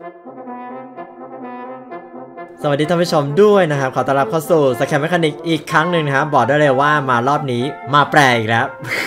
สวัสดีท่านผู้ชมด้วยนะครับขอต้อนรับเข้าสู่สแคมเมคานิกอีกครั้งหนึ่งนะครับบอกได้เลยว่ามารอบนี้มาแปลอีกแล้ว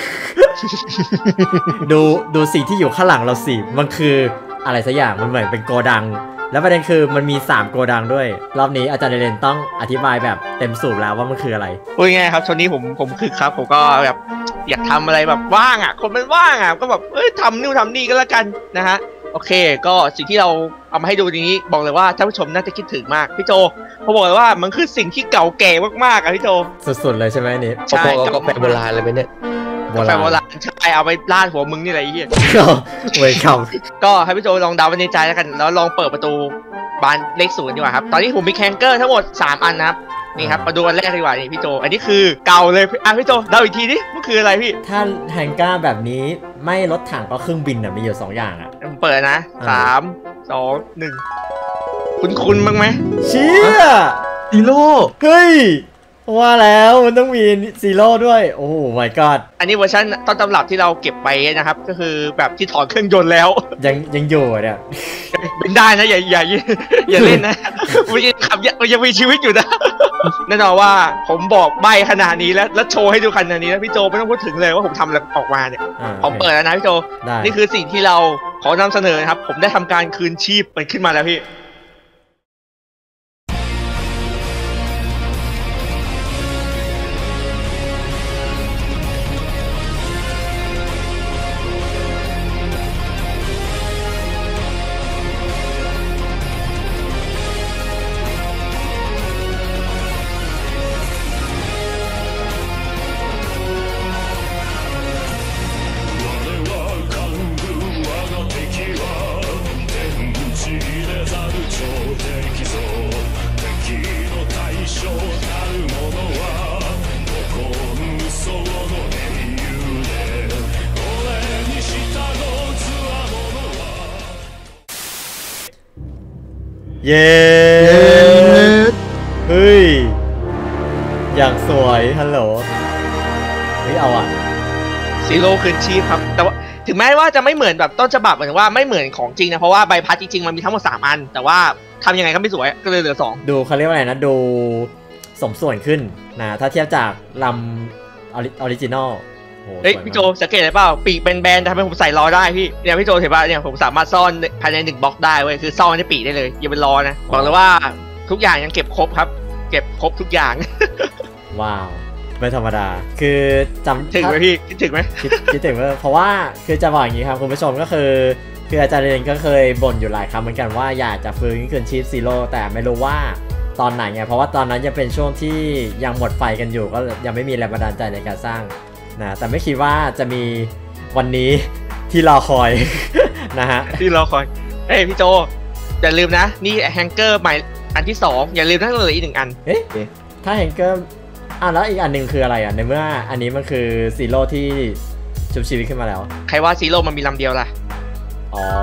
ดูสิ่งที่อยู่ข้างหลังเราสิมันคืออะไรสักอย่างมันเหมือนเป็นโกดังแล้วประเด็นคือมันมี3โกดังด้วยรอบนี้อาจารย์เรนต้องอธิบายแบบเต็มสูบแล้วว่ามันคืออะไรพูดง่ายครับช่วงนี้ผมคือครับผมก็แบบอยากทำอะไรแบบว่างอ่ะคนมันว่างอ่ะก็แบบทำนู่นทำนี่ก็แล้วกันนะฮะโอเคก็สิ่งที่เราเอามาให้ดูนี้บอกเลยว่าท่านผู้ชมน่าจะคิดถึงมากพี่โจเขาบอกเลยว่ามันคือสิ่งที่เก่าแก่มากๆอ่ะพี่โจสุดๆเลยใช่ไหมนี่ใช่ก็แปลโบราณเลยไหมเนี่ยกาแฟโบราณใช่เอาไปลาดหัวมึงนี่อะไรอย่างเงี้ยเว้ยคก็ให้พี่โจลองเดาในใจแล้วกันแล้วลองเปิดประตูบานเลข0ดีกว่าครับตอนนี้ผมมีแคนเกอร์ทั้งหมด3อันนะครับนี่ครับมาดูอันแรกดีกว่านี่พี่โจอันนี้คือเก่าเลยพี่โจเดาอีกทีนี่มันคืออะไรพี่ถ้าแฮงก้าแบบนี้ไม่รถถังก็เครื่องบินอ่ะมีอยู่2อย่างอ่ะผมเปิดนะ3 2 1คุ้นบ้างไหมเชี่ยซีโร่เฮ้ยว่าแล้วมันต้องมีซีโร่ด้วยโอ้ my god อันนี้เวอร์ชันต้นตำรับที่เราเก็บไปนะครับก็คือแบบที่ถอนเครื่องยนต์แล้วยังอยู่เนี่ยบินได้นะอย่าเล่นนะมันยังขับยังมีชีวิตอยู่นะแน่นอนว่าผมบอกใบขนาดนี้แล้วโชว์ให้ดูขนาดนี้แล้วพี่โจไม่ต้องพูดถึงเลยว่าผมทำอะไรออกมาเนี่ยผมเปิดแล้วนะพี่โจนี่คือสิ่งที่เราขอนำเสนอนะครับผมได้ทำการคืนชีพมันขึ้นมาแล้วพี่เย้เฮ้ยอย่างสวยฮัลโหลเฮ้ยเอาอ่ะซีโร่คืนชีพครับแต่ว่าถึงแม้ว่าจะไม่เหมือนแบบต้นฉบับหมายถึงว่าไม่เหมือนของจริงนะเพราะว่าใบพัดจริงๆมันมีทั้งหมด3อันแต่ว่าทำยังไงก็ไม่สวยก็เลยเหลือ2 ดูเขาเรียกว่าอะไรนะดูสมส่วนขึ้นนะถ้าเทียบจากลำออริจินอลเฮ้ยพี่โจสังเกตได้เปล่าปีกเป็นแบนทำให้ผมใส่ล้อได้พี่เนี่ยพี่โจเห็นป่ะเนี่ยผมสามารถซ่อนภายใน1บล็อกได้เว้ยคือซ่อนในปีกได้เลยอย่าเป็นล้อนะบอกเลยว่าทุกอย่างยังเก็บครบครับเก็บครบทุกอย่างว้าวไม่ธรรมดาคือจำถึงไหมพี่คิดถึงไหมคิดถึงเพราะว่าคือจะบอกอย่างนี้ครับคุณผู้ชมก็คืออาจารย์เรนก็เคยบ่นอยู่หลายครั้งเหมือนกันว่าอยากจะฟื้นคืนชีพซีโร่แต่ไม่รู้ว่าตอนไหนไงเพราะว่าตอนนั้นยังเป็นช่วงที่ยังหมดไฟกันอยู่ก็ยังไม่มีแรงบันดาลใจในการสร้างนะแต่ไม่คิดว่าจะมีวันนี้ที่รอคอยนะฮะที่รอคอยเฮ้ยพี่โจอย่าลืมนะนี่แฮงเกอร์ใหม่อันที่2อย่าลืมทั้งเลยอีก1อันเอ๊ะถ้าแฮงเกอร์แล้วอีกอันหนึ่งคืออะไรในเมื่ออันนี้มันคือซีโร่ที่ชุบชีวิตขึ้นมาแล้วใครว่าซีโร่มันมีลำเดียวล่ะอ๋อ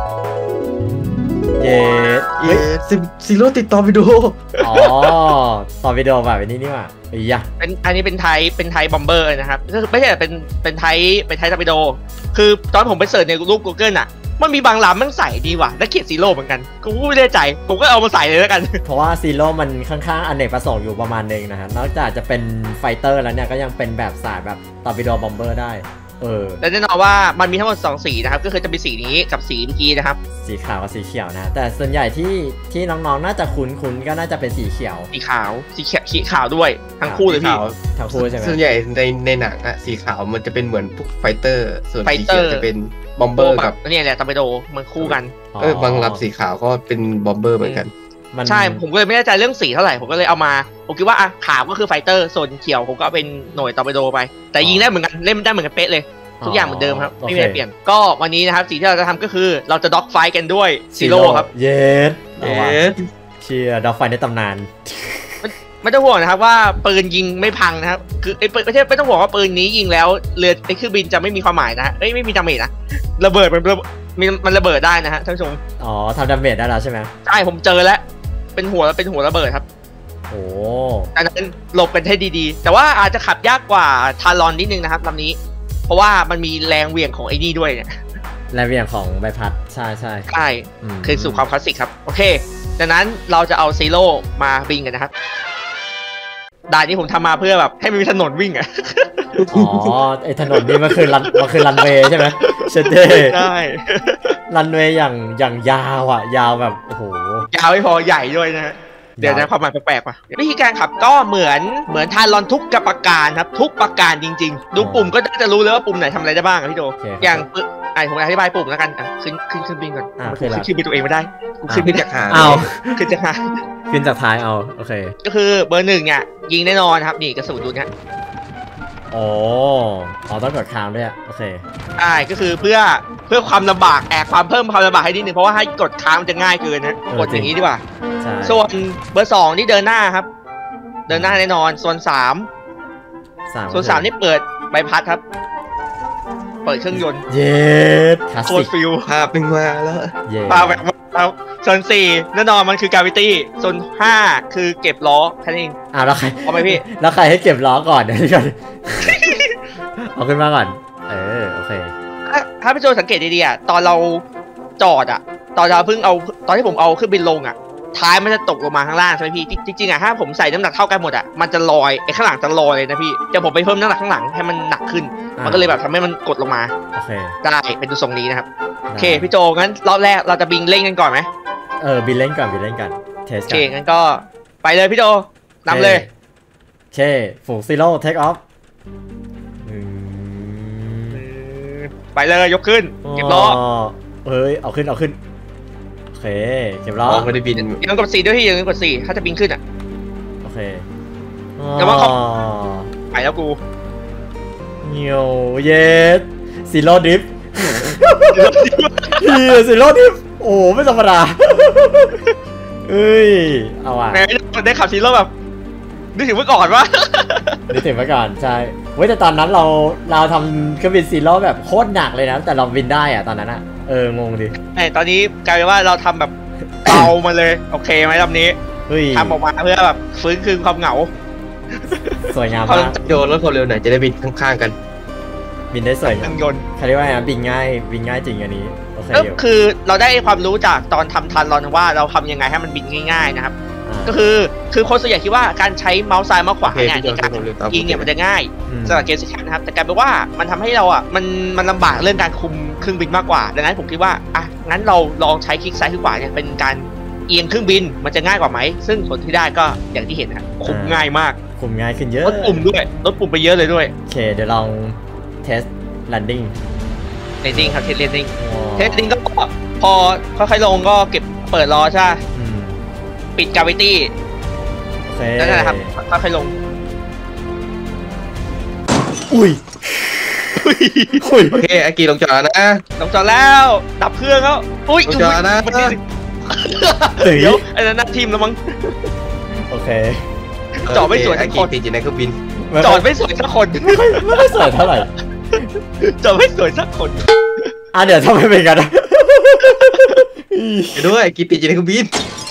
เย้ซีโร่ติดต่อวิดีโออ๋อต่อวิดีโอแบบนี้นี่ว่าอันนี้เป็นไทยบอมเบอร์นะครับก็คือไม่ใช่เป็นไทยตอร์ปิโดคือตอนผมไปเสิร์ชในรูป Google น่ะมันมีบางลำมันใส่ดีว่ะและเขียนซีโร่เหมือนกันกูไม่ได้ใจผมก็เอามาใส่เลยแล้วกันเพราะว่าซีโร่มันค่อนข้างอเนกประสงค์อยู่ประมาณนึงนะฮะนอกจากจะเป็นไฟเตอร์แล้วเนี่ยก็ยังเป็นแบบสายแบบตอร์ปิโดบอมเบอร์ได้และแน่นอนว่ามันมีทั้งหมด2สีนะครับก็คือจะมีสีนี้กับสีเมื่อกี้นะครับสีขาวกับสีเขียวนะแต่ส่วนใหญ่ที่น้องๆน่าจะคุ้นก็น่าจะเป็นสีเขียวสีขาวด้วยทั้งคู่เลยพี่ทั้งคู่ใช่ไหมส่วนใหญ่ในหนังอะสีขาวมันจะเป็นเหมือนพวกไฟเตอร์ส่วนสีเขียวจะเป็นบอมเบอร์กับนี่แหละตอร์ปิโดมันคู่กันบางลำสีขาวก็เป็นบอมเบอร์เหมือนกันใช่ผมก็เลยไม่แน่ใจเรื่องสีเท่าไหร่ผมก็เลยเอามาผมคิดว่าขาวก็คือไฟเตอร์ส่วนเขียวผมก็เป็นหน่วยตอร์ปิโดไปแต่ยิงได้เหมือนกันเล่นได้เหมือนกันเป๊ะเลยทุกอย่างเหมือนเดิมครับไม่มีอะไรเปลี่ยนก็วันนี้นะครับสิ่งที่เราจะทำก็คือเราจะด็อกไฟกันด้วยซีโร่ครับเเชียร์ด็อกไฟในตำนานไม่ต้องห่วงนะครับว่าปืนยิงไม่พังนะครับคือไม่ต้องห่วงว่าปืนนี้ยิงแล้วเรือเครื่องบินจะไม่มีความหมายนะไม่มีดาเมจนะระเบิดมันระเบิดได้นะฮะท่านผู้ชมอ๋อทำดาเมจได้แล้วใช่ไหมใช่ผมเจอแล้วเป็นหัวระเบิดครับโอ้อันนั้นหลบกันให้ดีๆแต่ว่าอาจจะขับยากกว่าทารอนนิดนึงนะครับลำนี้เพราะว่ามันมีแรงเหวี่ยงของไอ้นี่ด้วยเนี่ยแรงเหวี่ยงของใบพัดใช่ใช่คือสู่ความคลาสสิกครับโอเคดังนั้นเราจะเอาซีโร่มาบิงกันนะครับด่านนี้ผมทำมาเพื่อแบบให้มันมีถนนวิ่งอ่ะอ๋อไอถนนนี้มันคือรันเวย์ใช่ไหมเชดเด้ใช่รันเวย์อย่างยาวอ่ะยาวแบบโอ้โหยาวไม่พอใหญ่ด้วยนะเดี๋ยวนะความหมายแปลกๆว่ะวิธีการขับก็เหมือนทานลอนทุกกับประการครับทุกประการจริงๆดูปุ่มก็จะรู้เลยว่าปุ่มไหนทำอะไรได้บ้างพี่โจอย่างผมอธิบายปุ่มแล้วกันขึ้นบินก่อนขึ้นบินตัวเองไม่ได้ขึ้นบินจากหางขึ้นจากหางขึ้นจากท้ายเอาโอเคก็คือเบอร์ 1เนี่ยยิงแน่นอนครับนี่กระสุนดูเนี่ยอ๋อต้องกดค้างด้วยโอเคใช่ก็คือเพื่อความลำบากเพิ่มความลำบากให้นิดนึงเพราะว่าให้กดค้างมันจะง่ายเกินนะกดอย่างนี้ดีกว่าส่วนเบอร์ 2นี่เดินหน้าครับเดินหน้าแน่นอนส่วน3นี่เปิดใบพัดครับเปิดเครื่องยนต์เย็ดโคตรฟิลภาพเป็นมาแล้วภาพแบบส่วน4แน่นอนมันคือกราวิตี้ส่วน5คือเก็บล้อแค่นี้เองแล้วใครเอาไปพี่แล้วใครให้เก็บล้อก่อนเดี๋ยวก่อนเอาขึ้นมาก่อนโอเคถ้าพี่โจสังเกตดีๆตอนเราจอดตอนที่ผมเอาขึ้นบินลงท้ายมันจะตกลงมาข้างล่างใช่ไหมพี่จริงๆถ้าผมใส่น้ำหนักเท่ากันหมดมันจะลอยไอ้ข้างหลังจะลอยเลยนะพี่จะผมไปเพิ่มน้ำหนักข้างหลังให้มันหนักขึ้นมันก็เลยแบบทำให้มันกดลงมาโอเคได้เป็นตัวทรงนี้นะครับโอเคพี่โจงั้นรอบแรกเราจะบินเล่นกันก่อนไหมบินเล่นก่อนเทสโอเคงั้นก็ไปเลยพี่โจนำเลยโอเคฝูงซีโร่เทคออฟไปเลยยกขึ้นเก็บล้อเอาขึ้นโอเคเก็บล้อไม่ได้บินยังกด4ด้วยที่ยังกด4ถ้าจะบินขึ้นโอเคแต่ว่าเขาไปแล้วกูเงียวเย็ดซีโร่ดิฟซีโร่ดิฟโอ้ไม่ธรรมดาเอาว่ะได้ขับซีโร่แบบนึกถึงเมื่อก่อนวะนึกถึงเมื่อก่อนใช่แต่ตอนนั้นเราทำเครื่องบินซีโร่แบบโคตรหนักเลยนะแต่เราบินได้ตอนนั้นงงดิตอนนี้กลายเป็นว่าเราทำแบบเบามาเลยโอเคไหมลำนี้ทำออกมาเพื่อแบบฟื้นคืนความเหงาสวยงามมากโยนรถความเร็วไหนจะได้บินข้างๆกันบินได้สวยงามยนต์เขาเรียกว่าบินง่ายจริงอันนี้โอเคคือเราได้ความรู้จากตอนทำทันรอนว่าเราทำยังไงให้มันบินง่ายๆนะครับก็คือคนส่วนใหญ่คิดว่าการใช้เมาส์ซ้ายเมาส์ขวาเนี่ยในการยิงเนี่ยมันจะง่ายสำหรับเกมซิกแคปนะครับแต่กลายเป็นว่ามันทำให้เรามันลำบากเรื่องการคุมเครื่องบินมากกว่าดังนั้นผมคิดว่างั้นเราลองใช้คลิกซ้ายคลิกขวาเนี่ยเป็นการเอียงเครื่องบินมันจะง่ายกว่าไหมซึ่งผลที่ได้ก็อย่างที่เห็นนะคุมง่ายมากคุมง่ายขึ้นเยอะลดปุ่มไปเยอะเลยด้วยโอเคเดี๋ยวลองเทสแลนดิ้งครับเทสแลนดิ้งก็พอค่อยๆลงก็เก็บเปิดล้อใช่ปิดกราวิตี้นั่นแหละครับค่อยๆลงอุ้ยโอเคอากีลงจอดนะลงจอดแล้วดับเครื่องแล้วอุ้ยลงจอดนะเดี๋ยวไอ้นั่นทีมแล้วมั้งโอเคจอดไม่สวยสักคนติดอยู่ในเครื่องบินจอดไม่สวยสักคนไม่สวยเท่าไหร่จอดไม่สวยสักคนเดี๋ยวทำไมเป็นกันด้วยกีติดอยู่ในเครื่องบิน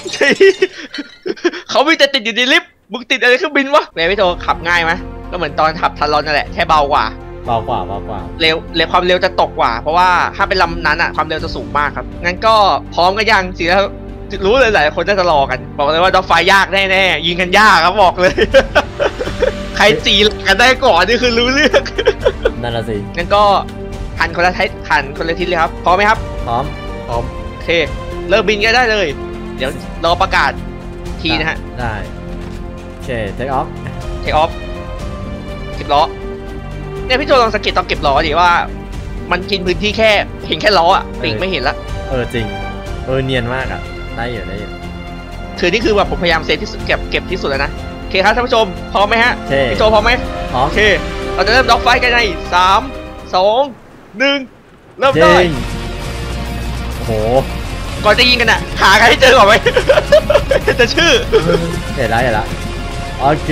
เขาไม่แต่ติดอยู่ในลิฟต์มึงติดอะไรเครื่องบินวะแม่พี่โทขับง่ายไหมก็เหมือนตอนขับทันรอนนั่นแหละแค่เบากว่าเร็วความเร็วจะตกกว่าเพราะว่าถ้าเป็นลำนั้นความเร็วจะสูงมากครับงั้นก็พร้อมกันยังสิแล้วรู้เลยหลายคนจะรอกันบอกเลยว่าด็อกไฟยากแน่ๆยิงกันยากครับบอกเลยใครจีกันได้ก่อนนี่คือรู้เรื่องนั่นละสิงั้นก็หันคนละทิศเลยครับพร้อมไหมครับพร้อมโอเคเริ่มบินกันได้เลยเดี๋ยวรอประกาศทีนะฮะได้โอเคเทคออฟเก็บล้อเนี่ยพี่โจลองสังเกตตอนเก็บล้อดิว่ามันกินพื้นที่แค่เห็นแค่ล้อปีกไม่เห็นละจริงเนียนมากได้อยู่คือนี่คือแบบผมพยายามเซฟที่สุดเก็บที่สุดแล้วนะโอเคครับท่านผู้ชมพร้อมไหมฮะพี่โจพร้อมไหมพร้อมโอเคเราจะเริ่มด็อกไฟกันใน3 2 1เริ่มได้โอ้โหก่อนจะยิงกันหาใครให้เจอก่อนไหมจะชื่อเห็นแล้วโอเค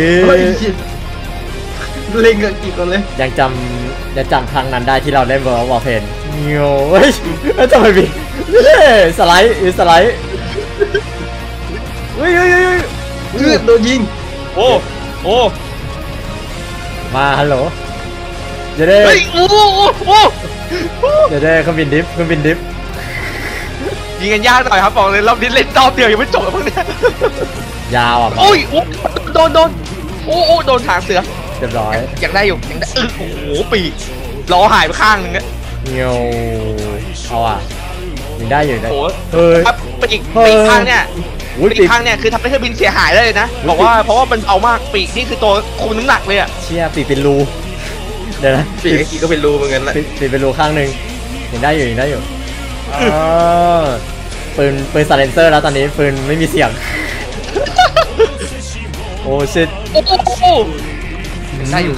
เล่นกันกี่คนเลยยังจำครั้งนั้นได้ที่เราเล่นWorld of Warcraft เงี้ยวทำไมบินสไลด์โดนยิงโอ้มาฮัลโหลเดี๋ยวโอ้เดี๋ยวเครื่องบินดิฟยิงกันยากหน่อยครับบอกเลยรอบนี้เล่นรอบเดียวยังไม่จบพวกเนี้ยยาวอ่ะโอ้ยโดนโอ้โดนหางเสือเรียบร้อยยังได้อยู่ยังได้โอ้โหปีกล้อหายไปข้างนึงเนี่ยเงี้ยวเอาอ่ะยังได้อยู่ได้โอ้โหเฮ้ยครับปีกข้างเนี่ยอุ้ยปีกข้างเนี่ยคือทำให้เครื่องบินเสียหายได้เลยนะบอกว่าเพราะว่ามันเอามากปีกนี่คือตัวคุมน้ำหนักเลยอะเชี่ยปีกเป็นรูเดี๋ยวนะปีกไอ้กีก็เป็นรูเหมือนกันแหละปีกเป็นรูข้างหนึ่งยังได้อยู่ปืนซาเลนเซอร์แล้วตอนนี้ปืนไม่มีเสียงโอ้ชิตโอ้โหได้อยู่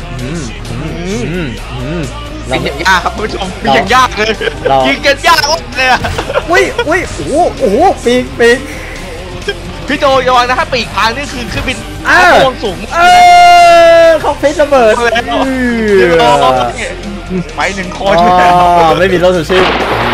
เราเป็นอย่างยากครับคุณผู้ชมเป็นอย่างยากเลยยิงกันยากเลยอะอุ้ยโอ้โหปีกพี่โจระวังนะถ้าปีกพังนี่คือเครื่องบินโดนสูงเขาเพชรระเบิดไปหนึ่งคนไม่มีรถสุชีพ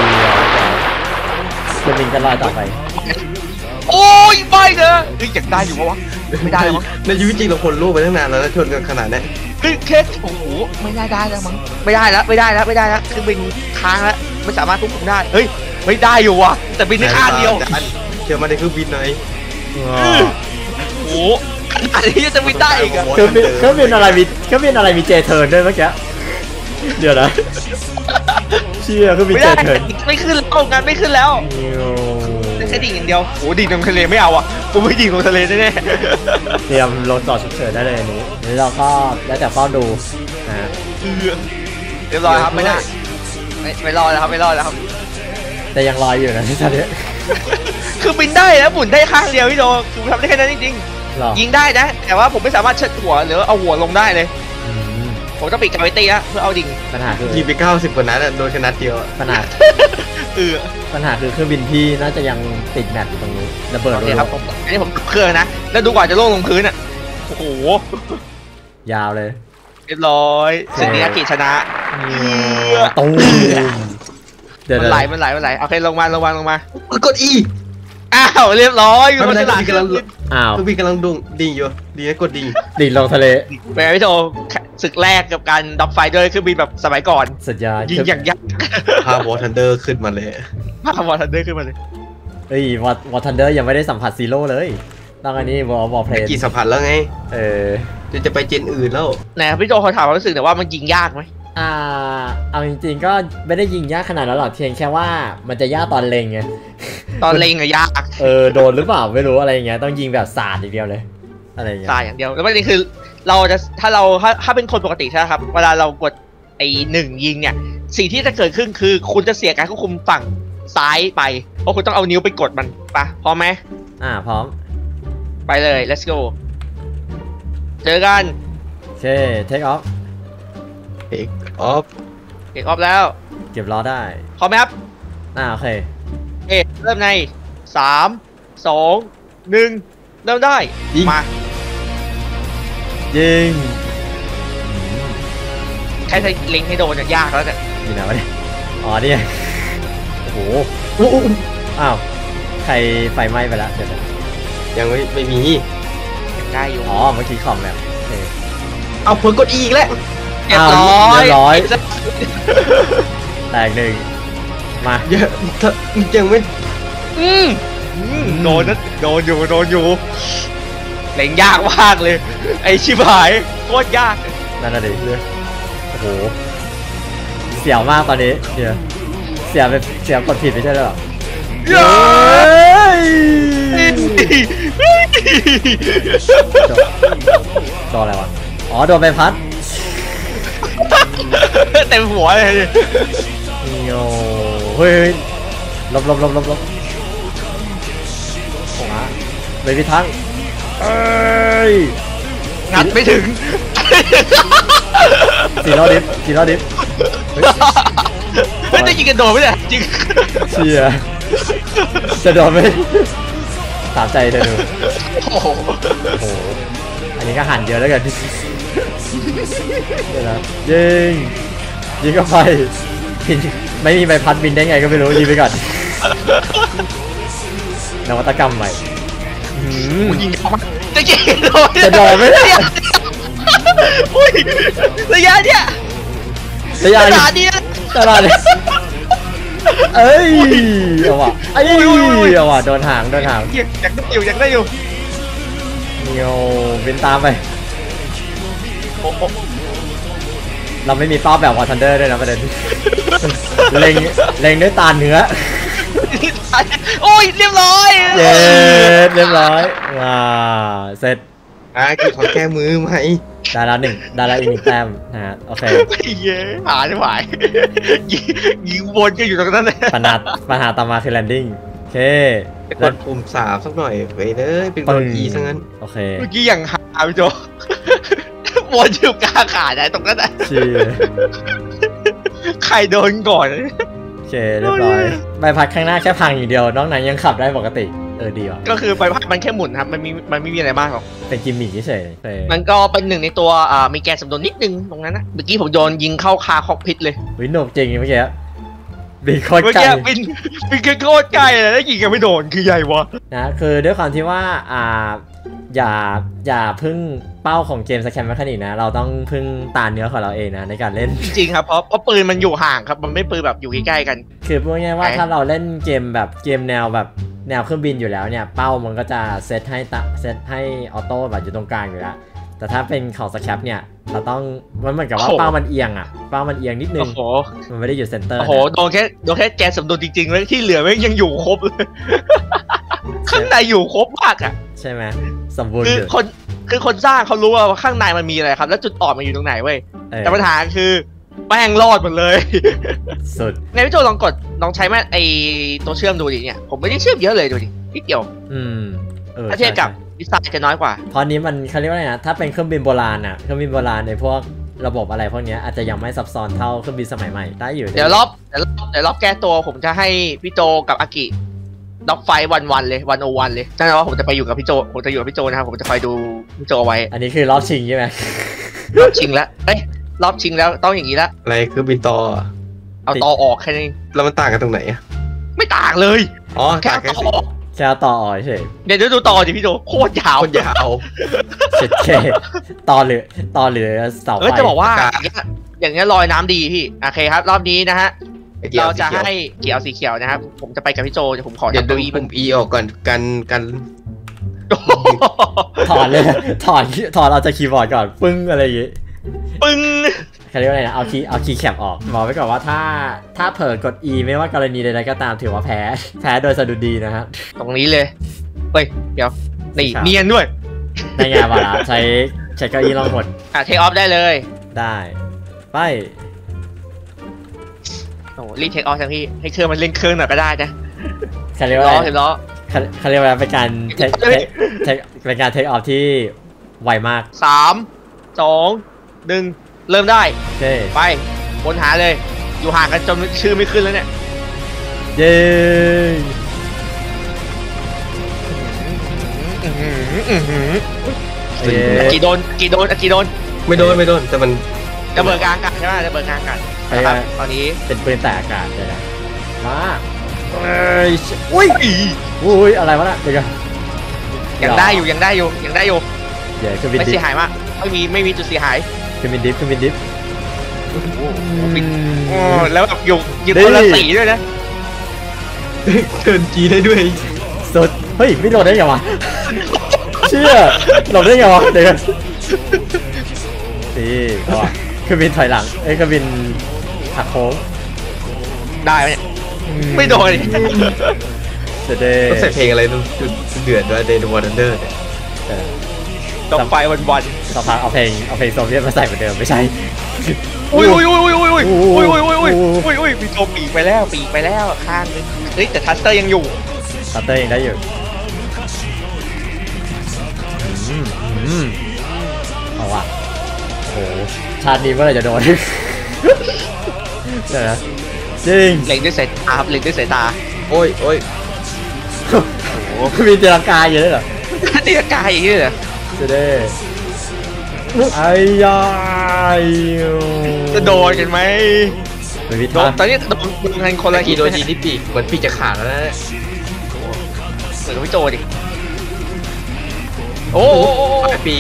เครื่องบินก็ลอยต่อไปโอ้ยไม่เนอะอยากได้อยู่ปะวะไม่ได้แล้วมั้งในชีวิตจริงเราคนรูปไปตั้งนานแล้วนะชนกันขนาดนี้เคสโอ้โหไม่ได้แล้วมั้งไม่ได้แล้วคือบินค้างแล้วไม่สามารถควบคุมได้เฮ้ยไม่ได้อยู่ว่ะแต่บินได้ข้างเดียวเชื่อมาในเครื่องบินหน่อยโอ้โหอันนี้จะบินได้อีกอะเครื่องบินอะไรมีเจเทิร์นด้วยเมื่อกี้เดี๋ยวนะเชี่ยเครื่องบินไม่เจได้เทิร์นไม่ขึ้นแล้วงานไม่ขึ้นแล้วได้แค่ดิ่งอย่างเดียวโอ้ดิ่งลงทะเลไม่เอาอ่ะกูไม่ดิ่งลงทะเลแน่เตรียมรถจอดฉุกเฉินได้เลยอันนี้นี่เราก็แล้วแต่เฝ้าดูนะเรียบร้อยครับไม่ได้ไม่รอดแล้วครับไม่รอดแล้วครับแต่ยังลอยอยู่นะที่ตอนนี้คือบินได้แล้วหมุนได้ข้างเดียวพี่โจผมทำได้แค่นั้นจริงหรอๆยิงได้นะแต่ว่าผมไม่สามารถเชิดหัวหรือเอาหัวลงได้เลยอืมผมต้องปิดกราฟิตี้แล้วเพื่อเอาดิ่งปัญหาคือยิงไป90กว่านัดโดนแค่นัดเดียวปัญหาคือเครื่องบินพี่น่าจะยังติดแมปอยู่ตรงนี้ระเบิดโอเลเคยครับผมอันนี้ผมเครื่องนะแล้วดูกว่าจะล่วงลงพื้นอ่ะโอ้โหยาวเลยเรียบร้อยสึกนี้อากิชนะตูมเดี๋ยวมันไหลโอเคลงมากด E อ้าวเรียบร้อยไม่เป็นไรฉลาดกำลังอ้าวเครื่องบินกำลังดิ่งอยู่ดีนะกดดิ่งดิ่งลงทะเลแหมพี่โจศึกแรกกับการดับไฟด้วยเครื่องบินแบบสมัยก่อนสุดยอดยิงอย่างยักษ์พาวอทันเดอร์ขึ้นมาเลยภาพวอร์ทันเดอร์ขึ้นมาเลยเฮ้ยวอทันเดอร์ยังไม่ได้สัมผัสซีโร่เลยต้องอันนี้วอลเพลนกี่สัมผัสแล้วไงเออจะไปเจนอื่นแล้วนะพี่โจเขาถามความรู้สึกหน่อยว่ามันยิงยากไหมเอาจริงๆก็ไม่ได้ยิงยากขนาดนั้นหรอกเพียงแค่ว่ามันจะยากตอนเล็งไงตอนเล็งอะยากโดนหรือเปล่าไม่รู้อะไรเงี้ยต้องยิงแบบสาดอย่างเดียวเลยอะไรเงี้ยตายอย่างเดียวแล้วประเด็นคือเราจะถ้าเป็นคนปกติใช่ไหมครับเวลาเรากดไอ้1ยิงเนี่ยสิ่งที่จะเกิดขึ้นคือคุณจะเสียการควบคุมฝั่งซ้ายไปเพราะคุณต้องเอานิ้วไปกดมันปะพร้อมไหมพร้อมไปเลย let's go เจอกันโอเคเทคออฟเอกออฟเก็บออฟแล้วเก็บล้อได้พร้อมไหมครับโอเคเริ่มใน3 2 1เริ่มได้มายิงแค่เล็งให้โดนเนี่ยยากแล้วเนี่ยอยู่ไหนวะเนี่ยอ๋อนี่ไงโอ้โหอ้าวใครไฟไหม้ไปแล้วเดี๋ยวยังไม่มียังได้อยู่อ๋อเมื่อกี้คอมแล้วโอเคเอาผลกด E อีกแล้วเรียบร้อยแตกหนึ่งมาเยอะยังไม่โดนอยู่เล่นยากมากเลยไอชิบหายโคตรยากนั่นน่ะดิเลยโอ้โหเสียวมากตอนนี้เดี๋ยวเสียกดผิดไม่ใช่หรอโดนอะไรวะอ๋อโดนใบพัดเต็มหัวเลยโอ้เฮ้ยลบเลยพี่ทั้งเอ้ยงัดไม่ถึงซีโร่ดิฟไม่ได้ยิงกันโดนไม่ได้จริงเชียจะโดนไหมตามใจเธอดูโอ้โหโอ้โหอันนี้ก็หันเยอะแล้วกันเดี๋ยวนะยิงก็ไปไม่มีใบพัดบินได้ไงก็ไม่รู้ยิงไปก่อนนวัตกรรมใหม่ยิงออกมาจะยิงจะโดนไหมเนี่ยอุ้ยระยะเนี้ยระยะขนาดนี้ตลอดเลยเอ้ยเอาว่ะเอาว่ะโดนหางอยากได้อยู่เนียวบินตามไปเราไม่มีเป้าแบบวอร์ทันเดอร์ด้วยนะประเด็นเล็งด้วยตาเนื้อโอ้ยเรียบร้อยเย้เรียบร้อยเสร็จคือขอแก้มือไหมได้แล้วอีก1แต้มนะฮะโอเคเย้หาได้ไหวยิงวนก็อยู่ตรงนั้นเลยปัญหาต่อมาคือแลนดิ้งโอเคกดปุ่ม3สักหน่อยไปเลยเป็นกด E ซะงั้นโอเคเมื่อกี้อย่างหาพี่โจวนอยู่กลางขาได้ตรงนั้นใครโดนก่อนโอเคเรียบร้อยใบพัดข้างหน้าแค่พังอย่างเดียวนอกนั้นยังขับได้ปกติดีว่ะก็คือใบพัดมันแค่หมุนครับมันไม่มีอะไรมากหรอกเป็นกิมมิคเฉยมันก็เป็นหนึ่งในตัวมีแกนสำรวจนิดนึงตรงนั้นนะเมื่อกี้ผมโดนยิงเข้าคาคอกพิทเลยวินโนกจริงเมื่อกี้บินโคตรไกลบินโคตรไกลเลยแล้วยิงกันไม่โดนคือใหญ่วะนะคือด้วยความที่ว่าอย่าพึ่งเป้าของเกมสแคมแมคคานิกนะเราต้องพึ่งตาเนื้อของเราเองนะในการเล่นจริงครับเพราะปืนมันอยู่ห่างครับมันไม่ปืนแบบอยู่ใกล้ๆกันคือพูดง่ายๆว่าถ้าเราเล่นเกมแบบเกมแนวเครื่องบินอยู่แล้วเนี่ยเป้ามันก็จะเซตให้ออโต้แบบอยู่ตรงกลางอยู่แล้วแต่ถ้าเป็นของสแคปเนี่ยเราต้องมันเหมือนกับว่าเป้ามันเอียงเป้ามันเอียงนิดนึงมันไม่ได้อยู่เซนเตอร์โอ้โหโดนแค่แกนสำรวจจริงๆเลยที่เหลือไม่ยังอยู่ครบเลยข้างในอยู่ครบมากใช่ไหมสมบูรณ์คือคนสร้างเขารู้ว่าข้างในมันมีอะไรครับแล้วจุดอ่อนมันอยู่ตรงไหนเว้ยแต่ปัญหาคือแป้งรอดหมดเลยสุดในพี่โจลองใช้แม่ไอตัวเชื่อมดูดิเนี่ยผมไม่ได้เชื่อมเยอะเลยดูดินิดเดียวถ้าเทียบกับดีไซน์จะน้อยกว่าเพราะนี้มันเขาเรียกว่าไงนะถ้าเป็นเครื่องบินโบราณเครื่องบินโบราณในพวกระบบอะไรพวกนี้อาจจะยังไม่ซับซ้อนเท่าเครื่องบินสมัยใหม่ได้อยู่เดี๋ยวรอบแก้ตัวผมจะให้พี่โจกับอากิด็อกไฟวันเลย101เลยนั่นแปลว่าผมจะไปอยู่กับพี่โจนะครับผมจะคอยดูพี่โจไว้อันนี้คือรอบชิงใช่ไหมรอบชิงแล้วรอบชิงแล้วต้องอย่างนี้ละอะไรคือบินต่อเอาต่อออกแค่นี้แล้วมันต่างกันตรงไหนไม่ต่างเลยแค่ต่อต่อเฉยเดี๋ยวดูต่อดิพี่โจโคตรยาวเช็ดเคต่อหรือเสาไฟจะบอกว่าอย่างนี้ลอยน้ำดีพี่โอเคครับรอบนี้นะฮะเราจะให้เกี่ยวสีเขียวนะครับผมจะไปกับพี่โจเดี๋ยวผมขอเดี๋ยวดูปุ่ม E ออกก่อนกันถอดเลยถอดเราจะคีย์บอร์ดก่อนปึ้งอะไรอย่างงี้ปึ้งเขาเรียกว่าอะไรนะเอาคีย์แคปออกบอกไว้ก่อนว่าถ้าเผลอกด E ไม่ว่ากรณีใดๆก็ตามถือว่าแพ้โดยสะดุดีนะครับตรงนี้เลยเฮ้ยเดี๋ยวนี่เนียนด้วยได้ไงวะล่ะใช้เก้าอี้ลองหมดเทคออฟได้เลยได้ไปโอ้รีเทคออฟทั้งพี่ให้เครื่องมันเล่นเครื่องหน่อยก็ได้นะเขาเรียกว่าเขาเรียกว่าเป็นการเทคออฟที่ไวมาก 3 2 1เริ่มได้ไปบนหาเลยอยู่ห่างกันจนชื่อไม่ขึ้นแล้วเนี่ยเย้กี่โดนไม่โดนแต่มันจะเบิกกลางกันใช่ไหมจะเบิกกลางกันนะครับตอนนี้เป็นปืนแต่อากาศเลยนะมาอุ้ยอะไรวะน่ะเดี๋ยวยังได้อยู่เดี๋ยวไม่เสียหายมากไม่มีจุดเสียหายคือมินดิฟแล้วแบบอยู่คนละสีด้วยนะเทิร์นจีได้ด้วยสุดเฮ้ยไม่โหลดได้ไงวะเชื่อโหลดได้ไงวะเดี๋ยวสิคือบินถอยหลังคือบินหักโค้งได้ไหมไม่โดนจะได้ต้องใส่เพลงอะไรเดือดด้วย Day One Thunder เนี่ยต้องไปวันสักพักเอาเพลงโซเวียตมาใส่เหมือนเดิมไม่ใช่อุ้ยมีโจปีกไปแล้วข้างนึงเฮ้ยแต่ทัสเตอร์ยังอยู่ยังได้อยู่เอาว่ะโอ้ชาตินี้เมื่อไหร่จะโดนเดี๋ยวนะจริงเล็งด้วยสายตาเล็งด้วยสายตาโอ้ยโอ้มีตีลังกาอยู่ด้วยเหรอตีลังกาอย่างนี้เหรอจะได้ไอ้ยายจะโดนกันไหมโดนตอนนี้โดนกันคนละกี่โดนทีนิดปีเหมือนปีจะขาดแล้วนะเหมือนพี่โจดิโอ้ปี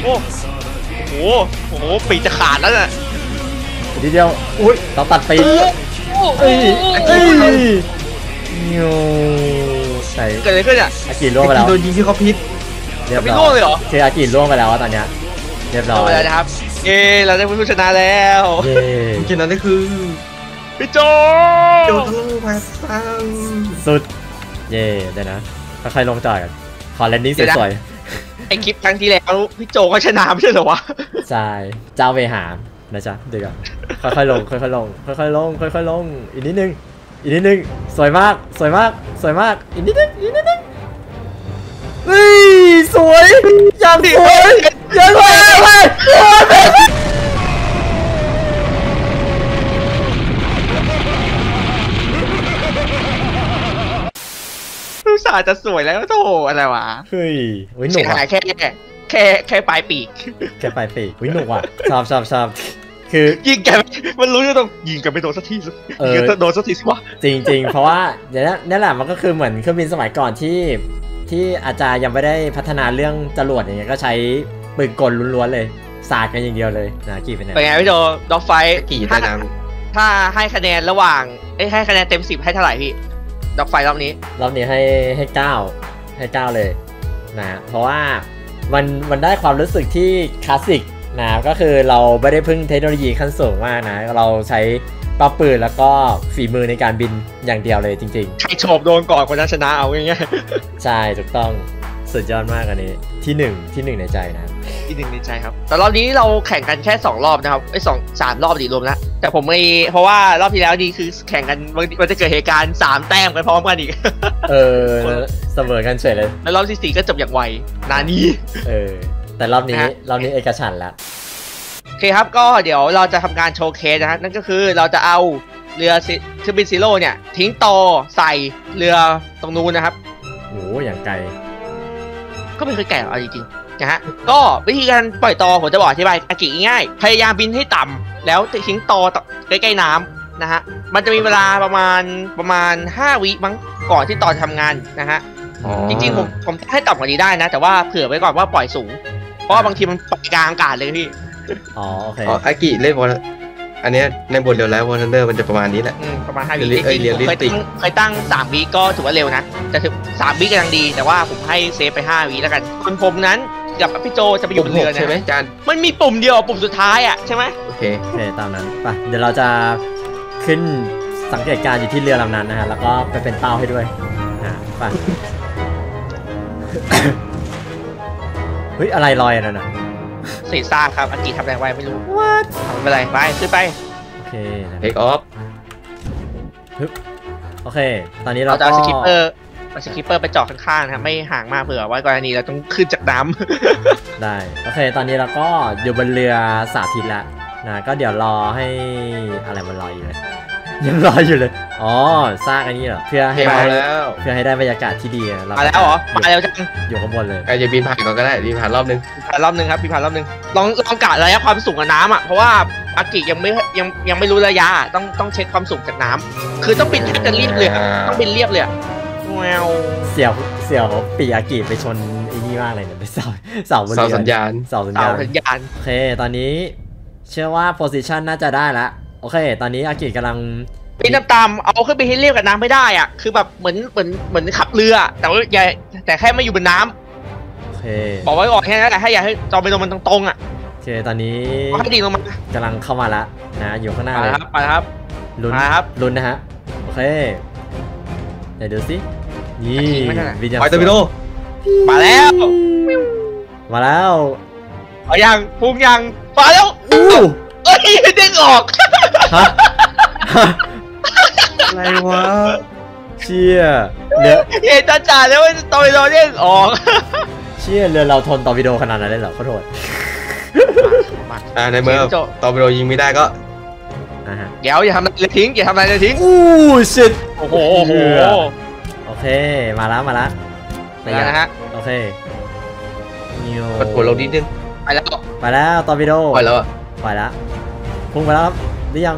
โอ้ปีจะขาดแล้วน่ะทีเดียวอุ้ยต้องตัดปีเอ้ยโย่ใส่เกิดอะไรขึ้นอ่ะอากิล่วงไปแล้วโดนยิงที่เขาพิษเรียบไม่ร้ร่วอง ยเลยเหรอคืออากิล่วงไปแล้วตอนเนี้ยเรียบร้เอาอยไปแล้วนะครับเราได้ผู้ชนะแล้วเย้จริงๆนั่นก็คือพี่โจโดนทะลุมาซังสุดเย่เดี๋ยวนะค่อยๆลงจอดกันขอแลนดิ้งสวยไอคลิปครั้งที่แล้วพี่โจก็ชนะไม่ใช่เหรอวะๆใช่เจ้าเวหามนะจ๊ะเดี๋ยวก่อนค่อยๆลงค่อยๆลงค่อยๆลงค่อยๆลงอีกนิดนึงอีกนิดนึงสวยมากสวยมากสวยมากอีกนิดนึงอีกนิดนึงเฮ้ยสวยอย่างสวยอย่างสวยเลยรู้สาจะสวยแล้วโธ่อะไรวะเฮ้ยหนุเสีกยว่ะหายแค่ปลายปีกแกไปปีกหนุกว่ะชอบคือยิงแกมันรู้จะต้องยิงกันไปโดนสักทีสิยิงกันโดนสักทีสิวะจริงๆ เพราะว่านี่แหละมันก็คือเหมือนเครื่องบินสมัยก่อนที่อาจารย์ยังไม่ได้พัฒนาเรื่องจรวดอย่างเงี้ยก็ใช้ปืนกลล้วนๆเลยสาดกันอย่างเดียวเลยนะกี่เป็นไงเป็นไงพี่โจด็อกไฟกี่ใต้น้ถ้าให้คะแนนระหว่างให้คะแนนเต็ม10ให้เท่าไหร่พี่ด็อกไฟรอบนี้รอบนี้ให้9เลยนะเพราะว่ามันได้ความรู้สึกที่คลาสสิกนะก็คือเราไม่ได้พึ่งเทคโนโลยีขั้นสูงมากนะเราใช้ปั๊มปืนแล้วก็ฝีมือในการบินอย่างเดียวเลยจริงใครโฉบโดนก่อนคนนั้นชนะเอาง่ายๆใช่ถูกต้องสุดยอดมากอันนี้ที่หนึ่งในใจนะๆที่หนึ่งในใจครับแต่รอบนี้เราแข่งกันแค่2รอบนะครับ3 รอบดีรวมนะแต่ผมไม่เพราะว่ารอบที่แล้วนี่คือแข่งกันมันจะเกิดเหตุการณ์3 แต้มกันพร้อมกันอีกเสมอกันเฉยเลยแล้วรอบที่4ก็จบอย่างไวนานี้แต่รอบนี้เอกฉันท์แล้วโอเคครับก็เดี๋ยวเราจะทำการโชว์เคสนะฮะนั่นก็คือเราจะเอาเรือเครื่องบินซีโร่เนี่ยทิ้งต่อใส่เรือตรงนู้นนะครับโอ้อย่างไกลก็ไม่เคยแก่เอาจริงๆนะฮะก็วิธีการปล่อยต่อผมจะบอกอธิบายอากิง่ายพยายามบินให้ต่ำแล้วทิ้งต่อใกล้ๆน้ำนะฮะมันจะมีเวลาประมาณ5 วิมั้งก่อนที่ต่อทำงานนะฮะำจริงๆผมให้ต่ำกว่านี้ได้นะแต่ว่าเผื่อไว้ก่อนว่าปล่อยสูงเพราะว่าบางทีมันปล่อยกลางอากาศเลยพี่อ๋อโอเคอ๋ออากิเล่นวอลอันเนี้ยในบทเร็วแล้ววอลเลนเดอร์มันจะประมาณนี้แหละประมาณ5 วิเรีจยลริงๆผมเคยตั้ง3 วิก็ถือว่าเร็วนะแต่ถึง3 วิก็ยังดีแต่ว่าผมให้เซฟไป5 วิแล้วกันคนผมนั้นกับพี่โจจะไปอยู่บนเรือใช่ไหมนะจานมันมีปุ่มเดียวปุ่มสุดท้ายอ่ะใช่ไหมโอเคโอเคตามนั้นไปเดี๋ยวเราจะขึ้นสังเกตการณ์อยู่ที่เรือลำนั้นนะฮะแล้วก็ไปเป็นเป้าให้ด้วยไป เฮ้ยอะไรลอยอันนั้นน่ะเศษซากครับอากิทำอะไรไว้ไม่รู้ What ทำอะไรไปขึ้นไปโอเคเทคออฟโอเค ตอนนี้เราเราจะก็เอาสกิปเปอร์ไปเจาะข้างๆนะครับไม่ห่างมากเผื่อไว้กรณีเราต้องขึ้นจากน้ำได้โอเค ตอนนี้เราก็อยู่บนเรือสาธิตแล้วนะก็เดี๋ยวรอให้อะไรมันลอยอยู่เลยยังลอยอยู่เลยอ๋อซากอันนี้เหรอเพื่อเทให้มาได้แล้วเพื่อให้ได้บรรยากาศที่ดีอะมาแล้วเหรอมาแล้วจังอยู่ข้างบนเลยอาจจะบินผ่านก่อนก็ได้บินผ่านรอบนึงผ่านรอบนึงครับพี่ผ่านรอบนึงลองกะระยะความสูงกับน้ำอ่ะเพราะว่าอากิยังไม่รู้ระยะต้องเช็คความสูงจากน้ำคือต้องบินแทบจะเรียบเลยอะต้องบินเรียบเลยอะแววเสี่ยวปีอากิไปชนไอ้นี่มากเลยเนี่ยไปเสาบนเสาเรือสัญญาณเสาสัญเสาญาณสัญญาณโอเค ตอนนี้เชื่อว่า position น่าจะได้แล้ว โอเค ตอนนี้อากิกำลังบินตามๆเอาขึ้นไปให้เรียบกับน้ำไม่ได้อ่ะคือแบบเหมือนขับเรือแต่ว่าแต่แค่ไม่อยู่บนน้ำโอเคบอกไว้ก่อนแค่นั้นแหละถ้าอยากให้จอไปลงมันตรงๆอ่ะโอเค ตอนนี้ก็ให้ดีลงมากำลังเข้ามาแล้วนะ อยู่ข้างหน้ามาเลยครับมาครับลุ้นมาครับลุ้นนะฮะ โอเค เดี๋ยวดูสิ นี่อากิไม่ได้วิญญาณปล่อยตัวไปโดมาแล้วมาแล้วเอายังพุ่งยังมาแล้วอู้เอ้ยเด้งออกฮะอะไรวะเชี่ยเรือเห็นจ่าๆแล้วว่าตอยเด้งออกเชี่ยเรือเราทนต่อวิดีโอขนาดนั้นเลยเหรอขอโทษในเมื่อตอร์ปิโดยิงไม่ได้ก็นะฮะเดี๋ยวอย่าทำอะไรเลยทิ้งอย่าทำอะไรเลยทิ้งอู้ชิตโอ้โหโอเค มาแล้วมาแล้วไปแล้วนะฮะโอเคนิวกดหัวลงนิดนึงไปแล้วไปแล้วตอร์ปิโดปล่อยแล้วอ่ะไปแล้วพุ่งไปแล้วครับหรือยัง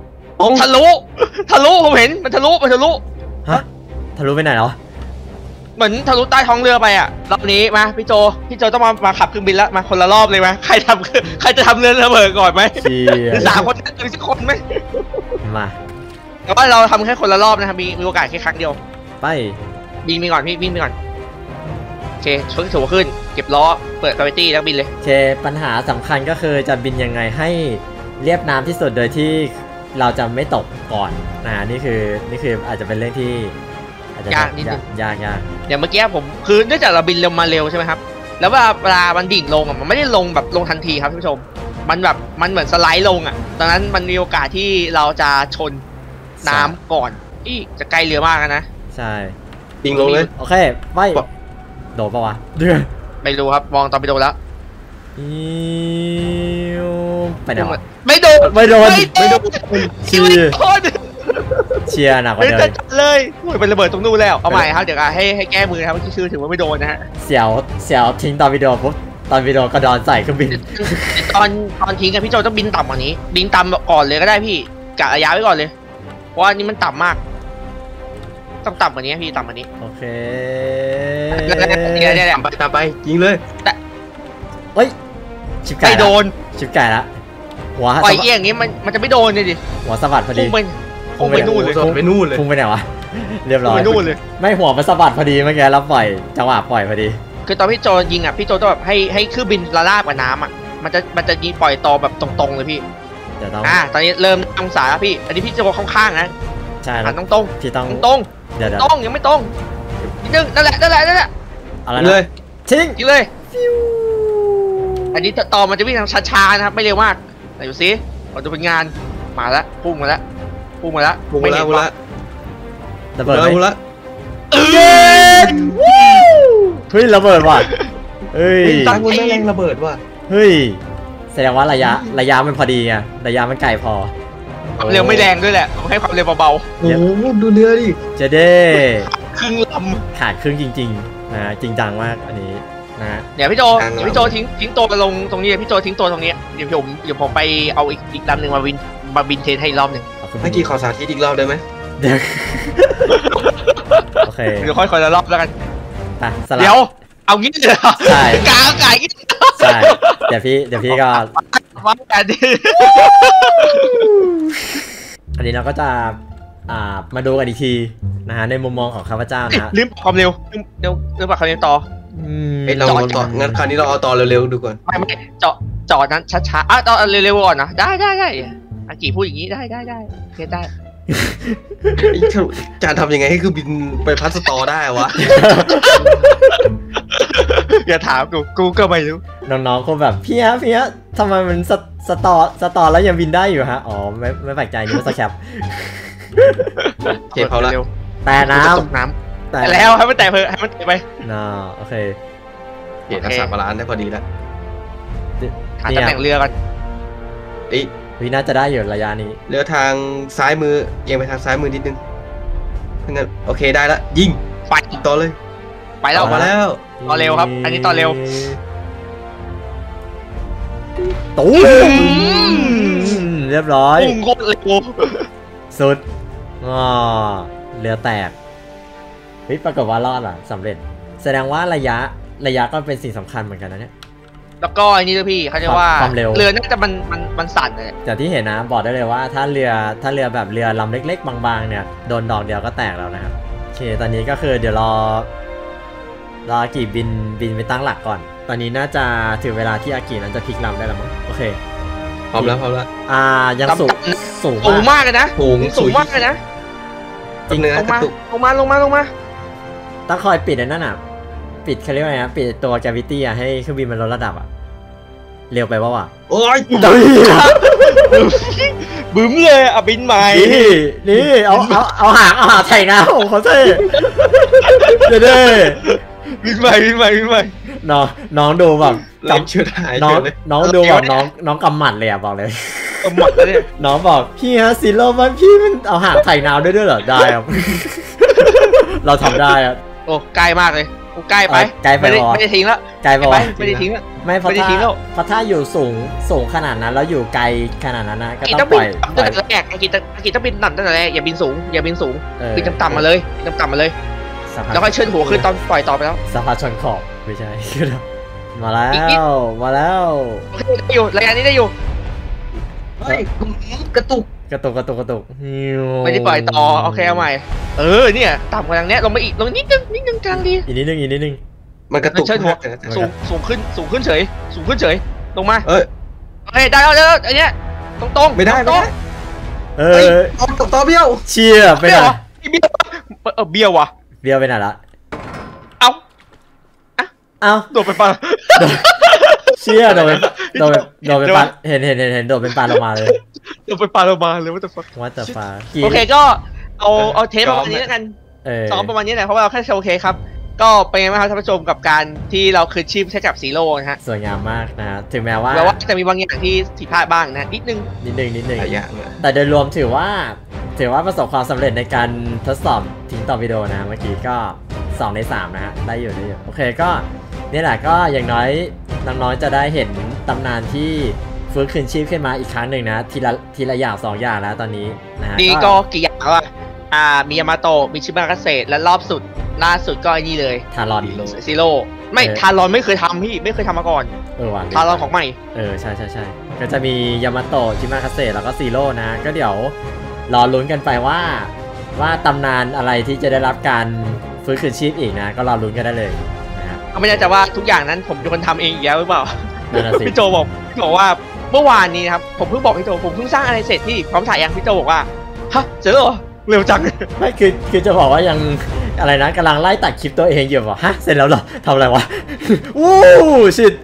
ทะลุผมเห็นมันทะลุฮะทะลุไปไหนเหรอเหมือนทะลุใต้ท้องเรือไปอ่ะรอบนี้มาพี่โจต้องมาขับเครื่องบินแล้วมาคนละรอบเลยไหมใครจะทำเรือระเบิดก่อนไหมเชียหรือ3 คนหรือสักคนไหมมาแต่ว่าเราทำแค่คนละรอบนะครับมีโอกาสแค่ครั้งเดียวไปบินไปก่อนพี่บินไปก่อนโอเคชนถูขึ้นเก็บล้อเปิดกราฟิตี้แล้วบินเลยโอเคปัญหาสำคัญก็คือจะบินยังไงให้เรียบน้ำที่สุดโดยที่เราจะไม่ตกก่อนนี่คืออาจจะเป็นเรื่องที่อาจจะยากนิดนึงยากอย่างเมื่อกี้ผมคือเนื่องจากเราบินมาเร็วใช่ไหมครับแล้วเวลามันดิ่งลงอ่ะมันไม่ได้ลงแบบลงทันทีครับท่านผู้ชมมันเหมือนสไลด์ลงอ่ะตอนนั้นมันมีโอกาสที่เราจะชนน้ำก่อนที่จะใกล้เรือมากนะใช่ยิงลงเลยโอเคไปโดนปะวะเดือดไม่รู้ครับมองตอนไปโดนแล้วไปไหนวะไม่โดนไม่โดนชีวิตโคตรเชียร์หนักกว่าไม่เดิได้มเลยโอ้ยเป็นระเบิดตรงนู้นแล้วเอาใหม่ครับเดี๋ยวให้แก้มือนะครับที่ชื่อถือว่าไม่โดนนะฮะเสียวทิ้งตอนวิดีโอปุ๊บตอนวิดีโอกระดอนใส่เครื่องบินตอนทิ้งกันพี่โจต้องบินต่ำกว่านี้บินต่ำก่อนเลยก็ได้พี่กะระยะไว้ก่อนเลยเพราะว่านี่มันต่ำมากต้องต่ำกว่านี้พี่ต่ำกว่านี้โอเคเนี่ยตามไปยิงเลยเฮ้ยชิบไก่ไม่โดนชิบไก่ละหัวปล่อยเอี้ยอย่างงี้มันจะไม่โดนเลยดิหัวสะบัดพอดีพุ่งไปนู่นเลยไปนู่นเลยพุ่งไปไหนวะเรียบร้อยไปนู่นเลยไม่หัวมันสะบัดพอดีเมื่อกี้แล้วปล่อยจังหวะปล่อยพอดีคือตอนพี่โจยิงอ่ะพี่โจต้องแบบให้เครื่องบินละลาบกับน้ำอ่ะมันจะยิงปล่อยต่อแบบตรงๆเลยพี่เดี๋ยวต้องตอนนี้เริ่มองศาแล้วพี่อันนี้พี่โจข้างๆนะใช่หันตรงพี่ต้องตรงเดี๋ยวตรงยังไม่ตรงนิดนึงนั่นแหละเอาละเลนะยทิ้งยิงเลยอันนี้ต่อมันจะวิ่งทางช้าๆนะครับไม่เร็วมากไหนดูซิเราดูผลงานมาแล้วพุ่งมาแล้วบุกแล้วระเบิดไหมแล้วเย้เฮ้ยระเบิดว่ะเฮ้ยตั้งบนแรงระเบิดว่ะเฮ้ยแสดงว่าระยะมันพอดีไงระยะมันไกลพอความเร็วไม่แรงด้วยแหละให้ความเร็วเบาโอ้โหดูเรือดิจะได้ๆครึ่งลขาดครึ่งจริงๆนะจริงจังมากอันนี้นะำเดี๋ยวพี่โจทิ้งตัวไปลงตรงนี้พี่โจทิ้งตัวตรงนี้เดี๋ยวผมไปเอาอีกลำหนึ่งมาบินเทนให้อีกรอบหนึ่งเมื่อกี้ขอสาธิตอีกรอบได้ไหมเดี๋ยวโอเคเดี๋ยวค่อยละรอบแล้วกันไปสลับเดี๋ยวเอางี้เลยเหรอใช่กาไก่งี้ใช่เดี๋ยวพี่ก็ว่ากันดิอันนี้เราก็จะมาดูกันอีกทีนะฮะในมุมมองของข้าพเจ้านะลืมความเร็วเดี๋ยวลืมความเร็วต่อเราต่องั้นคราวนี้เราเอาต่อเร็วๆดูก่อนไม่จอดนั้นช้าๆต่อเร็วๆก่อนนะได้อากิพูดอย่างนี้ได้โอเคได้จานทำยังไงให้คือบินไปพัสตอได้วะอย่าถามกูก็ไม่รู้น้องๆคงแบบพี่ฮะทำไมมันสตอแล้วยังบินได้อยู่ฮะอ๋อไม่แปลกใจนี่มันสแคปเก็บเขาละแต่น้ตกน้ำำแล้วให้มันแตะให้มันแตะไปน่าโอเคเก็บรักษาบาลานซ์ได้พอดีแล้วหาตำแหน่งเรือกันวิน่าจะได้อยู่ระยะนี้เรือทางซ้ายมือเอียงไปทางซ้ายมือนิดนึงงั้นโอเคได้ละยิงไปต่อเลยไปแล้วมาแล้วต่อเร็วครับอันนี้ต่อเร็วตุ้มเรียบร้อยพุ่งโคตรเร็วสุดเรือแตกเฮ้ยปรากฏว่ารอดอ่ะสำเร็จแสดงว่าระยะก็เป็นสิ่งสำคัญเหมือนกันนะเนี่ยแล้วก็อันนี้ด้วยพี่เขาจะว่าความเร็วเรือน่าจะมันสั่นเลยจากที่เห็นนะบอกได้เลยว่าถ้าเรือแบบเรือลำเล็กๆบางๆเนี่ยโดนดอกเดียวก็แตกแล้วนะครับโอเคตอนนี้ก็คือเดี๋ยวรออากิบินไปตั้งหลักก่อน ตอนนี้น่าจะถึงเวลาที่อากินั้นจะพลิกลำได้แล้วมั้งโอเคพร้อมแล้วยังสูงสูงมากเลยนะสูงมากเลยนะจริงเลยนะลงมาต้องคอยปิดไอ้นั่นอ่ะปิดเขาเรียกว่าไงนะปิดตัวแกวิตี้อ่ะให้เครื่องบินมันลดระดับอ่ะเร็วไปวะโอ้ยบึ้มเลยอ่ะบินใหม่นี่เอาหางไถน้ำของเขาเท่เด้บินใหม่น้องดูแบบกำเชือดหายน้องดูแบบน้องกำหมัดเลยอ่ะบอกเลยหมดแล้วเนี่ยน้องบอกพี่ฮะซีโร่มันพี่มันเอาหางไถน้ำด้วยเหรอได้ครับ เราทำได้อ่ะโอ้ใกล้มากเลยกูใกล้ไป ไม่ได้ทิ้งแล้วไกลไปไม่ได้ทิ้งแล้วไม่เพราะถ้าอยู่สูงขนาดนั้นแล้วอยู่ไกลขนาดนั้นนะก็ต้องปล่อยตั้งแต่แรกอากิต้องบินต่ำตั้งแต่แรกอย่าบินสูงบินต่ำมาเลยแล้วก็เชิดหัวขึ้นตอนปล่อยต่อไปแล้วสะพานชนขอบไม่ใช่ มาแล้วมาแล้วโอเคได้อยู่รายการนี้ได้อยู่เฮ้ยกระตุกกระตุกฮิวไม่ได้ปล่อยต่อโอเคเอาใหม่เนี่ยต่ำกว่าทางเนี้ยลงมาอีกลงนิดนึงกลางดีอีกนิดนึงมันกระตุกเชิดหัวสูงขึ้นเฉยลงมาเอ้ยโอเคได้แล้วอันเนี้ยตรงๆไม่ได้ตรงเอาตกต่อเบี้ยวเชี่ยๆไปไหนเบี้ยวเบี้ยวว่ะเบี้ยวไปไหนละเอ้าเอ้าโดดไปปะเชี่ยโดนเป็นปลาเห็นโดดเป็นปลาลงมาเลยโดดไปปาเรามาเลยว่าจะฟักว่าแต่ปลาโอเคก็เอาเทปประมาณนี้แล้วกัน ซ้อมประมาณนี้แหละเพราะว่าเราแค่โอเคครับก็เป็นไงบ้างครับท่านผู้ชมกับการที่เราคืนชีพให้กับซีโร่นะฮะสวยงามมากนะฮะถึงแม้ว่าแม้ว่าจะมีบางอย่างที่ผิดพลาดบ้างนะนิดนึงนิดหลายอย่างอะแต่โดยรวมถือว่าประสบความสำเร็จในการทดสอบทิ้งต่อวิดีโอนะเมื่อกี้ก็2 ใน 3นะฮะได้อยู่โอเคก็นี่แหละก็อย่างน้อยน้องๆจะได้เห็นตำนานที่ฟื้นคืนชีพขึ้นมาอีกครั้งหนึ่งนะทีละอย่าง2 อย่างแล้วตอนนี้นะฮะนี่ก็กี่อย่างแล้วมียามาโตะมีชิบะเกษตรและรอบสุดล่าสุดก็ไอ้นี่เลยทารอนซีโร่ไม่ทารอนไม่เคยทำพี่ไม่เคยทำมาก่อนว่ะทารอนของใหม่ใช่ก็จะมียามาโตะชิมาคาเซแล้วก็ซีโร่นะก็เดี๋ยวรอลุ้นกันไปว่าตำนานอะไรที่จะได้รับการฟื้นคืนชีพอีกนะก็รอลุ้นกันได้เลยนะครับก็ไม่แน่ใจว่าทุกอย่างนั้นผมเป็นคนทำเองอีกแล้วหรือเปล่านั่นน่ะสิพี่โจบอกว่าเมื่อวานนี้นะครับผมเพิ่งบอกพี่โจผมเพิ่งสร้างอะไรเสร็จที่พร้อมถ่ายยังพี่โจบอกว่าฮะเจอเหรอเร็วจังไม่คือจะบอกว่ายังอะไรนะกำลังไล่ตัดคลิปตัวเองอยู่ฮะเสร็จแล้วเหรอทำอะไรวะวู้ชิด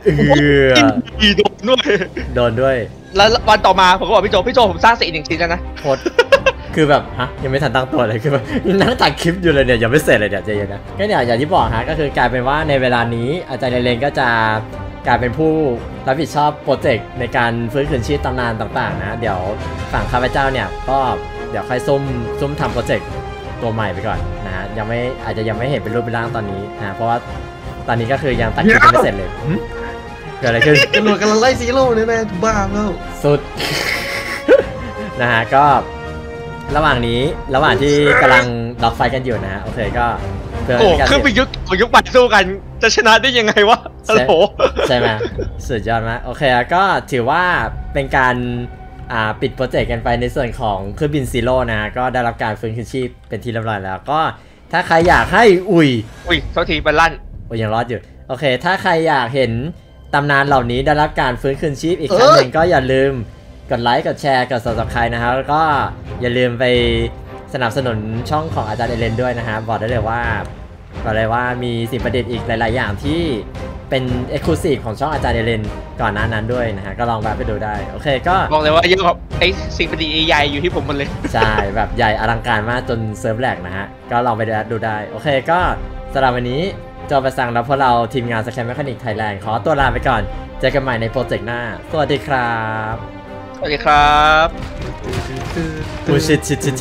โดนด้วยแล้ววันต่อมาผมก็บอกพี่โจผมสร้างเสร็จอีก1 ชิ้นแล้วนะโคตรคือแบบยังไม่ทันตั้งตัวเลยคือแบบนั่งตัดคลิปอยู่เลยเนี่ยยังไม่เสร็จเลยเนี่ยใจเย็นนะก็เนี่ยอย่างที่บอกฮะก็คือกลายเป็นว่าในเวลานี้อาจารย์เลนก็จะกลายเป็นผู้รับผิดชอบโปรเจกต์ในการฟื้นคืนชีพตำนานต่างๆนะเดี๋ยวฝั่งข้าพเจ้าเนี่ยก็เดี๋ยวค่อยซุ่มทำโปรเจกต์ตัวใหม่ไปก่อนนะฮะอาจจะยังไม่เห็นเป็นรูปเป็นร่างตอนนี้นะเพราะว่าตอนนี้ก็คือยังตัดคลิปไม่เสร็จเลยเกิดอะไรขึ้นตำรวจกำลังไล่ซีโร่แน่ๆบ้าแล้วสุด นะฮะก็ระหว่างที่กำลังล็อกไฟกันอยู่นะฮะโอเคก็เพื่อขึ้นไปยุคปัดสู้กันจะชนะได้ยังไงวะโอ้โหใช่ไหมสุดยอดมากโอเคก็ถือว่าเป็นการปิดโปรเจกต์กันไปในส่วนของเครื่องบินซีโร่นะก็ได้รับการฟื้นคืนชีพเป็นที่เรียบร้อยแล้วก็ถ้าใครอยากให้อุ้ยโทษทีบัลลั่นยังรอดอยู่โอเคถ้าใครอยากเห็นตำนานเหล่านี้ได้รับการฟื้นคืนชีพอีกครั้งหนึ่งก็อย่าลืมกดไลค์กดแชร์กด Subscribe นะครับแล้วก็อย่าลืมไปสนับสนุนช่องของอาจารย์เอเลนด้วยนะครับบอกได้เลยว่ามีสิ่งประดิษฐ์อีกหลายๆอย่างที่เป็น Exclusive ของช่องอาจารย์เอเลนก่อนหน้านั้นด้วยนะฮะก็ลองแวะไปดูได้โอเคก็บอกเลยว่าเยอะกว่าไอ้สิ่งประดิษฐ์ใหญ่อยู่ที่ผมหมดเลยใช่แบบใหญ่อลังการมากจนเซิร์ฟแหลกนะฮะก็ลองไปดูได้โอเคก็สำหรับวันนี้จอไปสั่งแล้วพวกเราทีมงานสแคมแมคานิกไทยแลนด์ขอตัวลาไปก่อนเจอกันใหม่ในโปรเจกต์หน้าสวัสดีครับสวัสดีครับชิด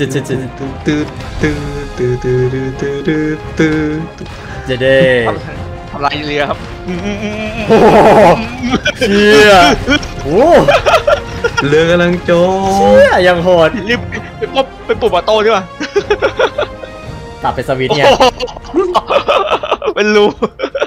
เจเด้ทำลายเรือครับโอ้เชี่ยโอ้เรือกำลังโจเชี่ยยังโหดรีบไปปลุกบอโต้ด้วยตัดไปสวิตช์เนี่ยเป็นรู